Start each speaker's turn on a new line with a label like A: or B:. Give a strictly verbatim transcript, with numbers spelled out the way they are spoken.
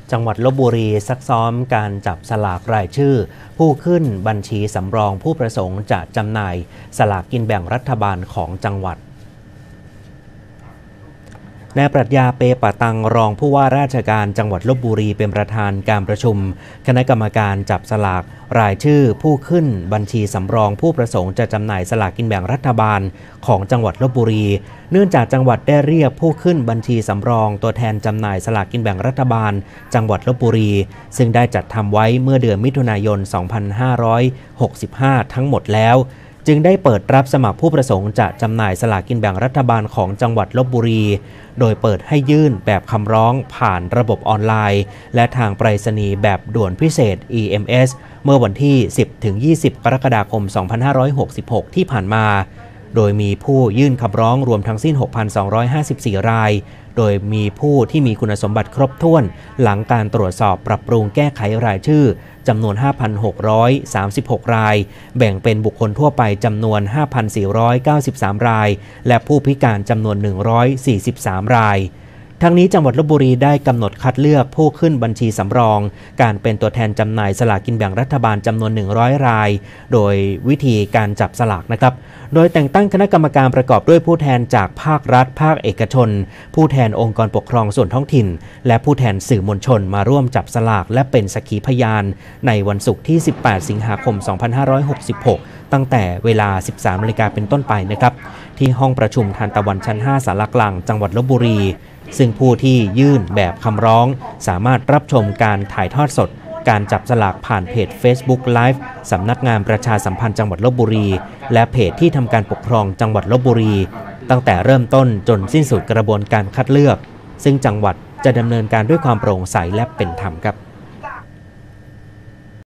A: จังหวัดลพบุรีซักซ้อมการจับสลากรายชื่อผู้ขึ้นบัญชีสำรองผู้ประสงค์จะจำหน่ายสลากกินแบ่งรัฐบาลของจังหวัดนายปรัชญาเปปะตังรองผู้ว่าราชการจังหวัดลพบุรีเป็นประธานการประชุมคณะกรรมการจับสลากรายชื่อผู้ขึ้นบัญชีสำรองผู้ประสงค์จะจำหน่ายสลากกินแบ่งรัฐบาลของจังหวัดลพบุรีเนื่องจากจังหวัดได้เรียกผู้ขึ้นบัญชีสำรองตัวแทนจำหน่ายสลากกินแบ่งรัฐบาลจังหวัดลพบุรีซึ่งได้จัดทำไว้เมื่อเดือนมิถุนายน สองพันห้าร้อยหกสิบห้า ทั้งหมดแล้วจึงได้เปิดรับสมัครผู้ประสงค์จะจำหน่ายสลากกินแบ่งรัฐบาลของจังหวัดลพบุรีโดยเปิดให้ยื่นแบบคำร้องผ่านระบบออนไลน์และทางไปรษณีย์แบบด่วนพิเศษ อี เอ็ม เอส เมื่อวันที่ สิบถึงยี่สิบ กรกฎาคม สองพันห้าร้อยหกสิบหก ที่ผ่านมาโดยมีผู้ยื่นคำร้องรวมทั้งสิ้น หกพันสองร้อยห้าสิบสี่ รายโดยมีผู้ที่มีคุณสมบัติครบถ้วนหลังการตรวจสอบปรับปรุงแก้ไขรายชื่อจำนวน ห้าพันหกร้อยสามสิบหก รายแบ่งเป็นบุคคลทั่วไปจำนวน ห้าพันสี่ร้อยเก้าสิบสาม รายและผู้พิการจำนวน หนึ่งร้อยสี่สิบสาม รายทั้งนี้จังหวัดลพบุรีได้กำหนดคัดเลือกผู้ขึ้นบัญชีสำรองการเป็นตัวแทนจำหน่ายสลากกินแบ่งรัฐบาลจำนวนหนึ่งร้อยรายโดยวิธีการจับสลากนะครับโดยแต่งตั้งคณะกรรมการประกอบด้วยผู้แทนจากภาครัฐภาคเอกชนผู้แทนองค์กรปกครองส่วนท้องถิ่นและผู้แทนสื่อมวลชนมาร่วมจับสลากและเป็นสักขีพยานในวันศุกร์ที่สิบแปดสิงหาคมสองพันห้าร้อยหกสิบหกตั้งแต่เวลา สิบสามนาฬิกาเป็นต้นไปนะครับที่ห้องประชุมทานตะวันชั้นห้าศาลากลางจังหวัดลพบุรีซึ่งผู้ที่ยื่นแบบคำร้องสามารถรับชมการถ่ายทอดสดการจับสลากผ่านเพจ Facebook Live สำนักงานประชาสัมพันธ์จังหวัดลพบุรีและเพจที่ทำการปกครองจังหวัดลพบุรีตั้งแต่เริ่มต้นจนสิ้นสุดกระบวนการคัดเลือกซึ่งจังหวัดจะดำเนินการด้วยความโปร่งใสและเป็นธรรมครับ